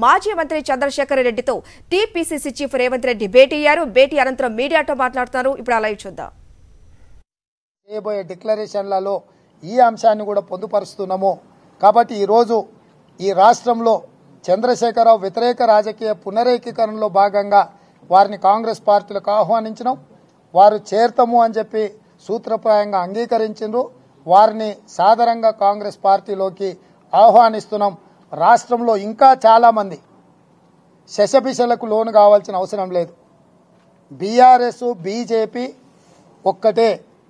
మాజీ మంత్రి చంద్రశేఖర్ రెడ్డితో టీపీసీసీ చీఫ్ రేవంత్ రెడ్డి భేటీ అయ్యారు. భేటీ అనంతరం మీడియాతో మాట్లాడుతున్నారు. ఇప్పుడు లైవ్ చూద్దాం. చేయబోయే డిక్లరేషన్లలో ఈ అంశాన్ని కూడా పొందుపరుస్తున్నాము. కాబట్టి ఈరోజు ఈ రాష్ట్రంలో చంద్రశేఖరరావు వ్యతిరేక రాజకీయ పునరేకీకరణలో భాగంగా వారిని కాంగ్రెస్ పార్టీలకు ఆహ్వానించినాం. వారు చేరతాము అని చెప్పి సూత్రప్రాయంగా అంగీకరించారు. వారిని సాదరంగా కాంగ్రెస్ పార్టీలోకి ఆహ్వానిస్తున్నాం. రాష్ట్రంలో ఇంకా చాలామంది శశబిశలకు లోను కావాల్సిన అవసరం లేదు. బీఆర్ఎస్ బీజేపీ ఒక్కటే.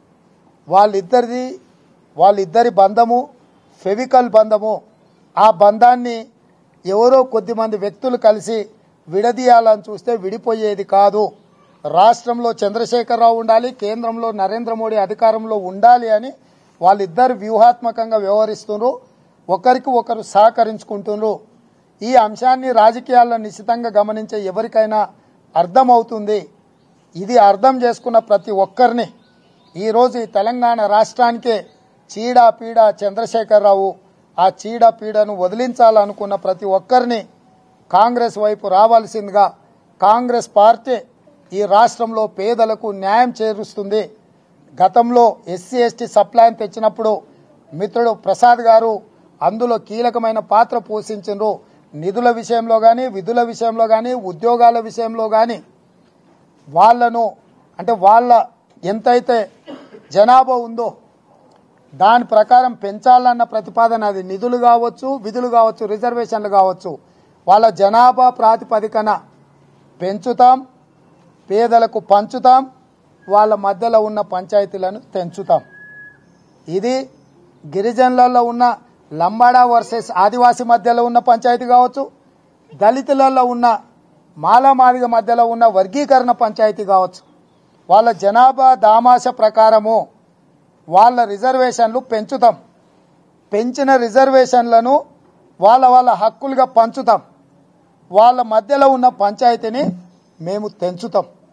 వాళ్ళిద్దరి బంధము ఫెవికల్ బంధము. ఆ బంధాన్ని ఎవరో కొద్దిమంది వ్యక్తులు కలిసి విడదీయాలని చూస్తే విడిపోయేది కాదు. రాష్ట్రంలో చంద్రశేఖరరావు ఉండాలి, కేంద్రంలో నరేంద్ర మోడీ అధికారంలో ఉండాలి అని వాళ్ళిద్దరు వ్యూహాత్మకంగా వ్యవహరిస్తున్నారు. ఒకరికి ఒకరు సహకరించుకుంటున్నారు. ఈ అంశాన్ని రాజకీయాల్లో నిశ్చితంగా గమనించే ఎవరికైనా అర్థమవుతుంది. ఇది అర్థం చేసుకున్న ప్రతి ఒక్కరిని ఈరోజు ఈ తెలంగాణ రాష్ట్రానికే చీడపీడ చంద్రశేఖరరావు. ఆ చీడపీడను వదిలించాలనుకున్న ప్రతి ఒక్కరిని కాంగ్రెస్ వైపు రావాల్సిందిగా కాంగ్రెస్ పార్టీ ఈ రాష్ట్రంలో పేదలకు న్యాయం చేరుస్తుంది. గతంలో ఎస్సీ ఎస్టీ సప్లాన్ తెచ్చినప్పుడు మిత్రుడు ప్రసాద్ గారు అందులో కీలకమైన పాత్ర పోషించారు. నిధుల విషయంలో కానీ, విధుల విషయంలో కానీ, ఉద్యోగాల విషయంలో కానీ వాళ్ళను వాళ్ళ ఎంతైతే జనాభా ఉందో దాని ప్రకారం పెంచాలన్న ప్రతిపాదన, అది నిధులు కావచ్చు, విధులు కావచ్చు, రిజర్వేషన్లు కావచ్చు, వాళ్ళ జనాభా ప్రాతిపదికన పెంచుతాం, పేదలకు పంచుతాం, వాళ్ళ మధ్యలో ఉన్న పంచాయతీలను తెంచుతాం. ఇది గిరిజనులలో ఉన్న లంబాడా వర్సెస్ ఆదివాసీ మధ్యలో ఉన్న పంచాయతీ కావచ్చు, దళితులలో ఉన్న మాలమాదిగ మధ్యలో ఉన్న వర్గీకరణ పంచాయతీ కావచ్చు. వాళ్ళ జనాభా దామాష ప్రకారము వాళ్ళ రిజర్వేషన్లు పెంచుతాం. పెంచిన రిజర్వేషన్లను వాళ్ళ హక్కులుగా పంచుతాం. వాళ్ళ మధ్యలో ఉన్న పంచాయతీని మేము తెంచుతాం.